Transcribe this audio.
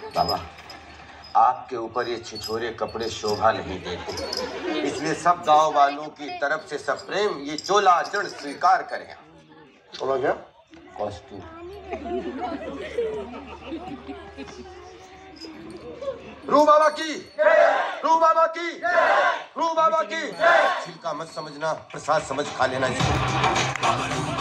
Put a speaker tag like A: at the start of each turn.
A: बाबा, आपके ऊपर ये छिछोरे कपड़े शोभा नहीं देते, इसलिए सब गांव वालों की तरफ से सप्रेम ये चोला आचरण स्वीकार करें।
B: चोला क्या?
A: कॉस्ट्यूम। रू बाबा की, रू बाबा की, रू बाबा की। छिलका मत समझना, प्रसाद समझ खा लेना इसको।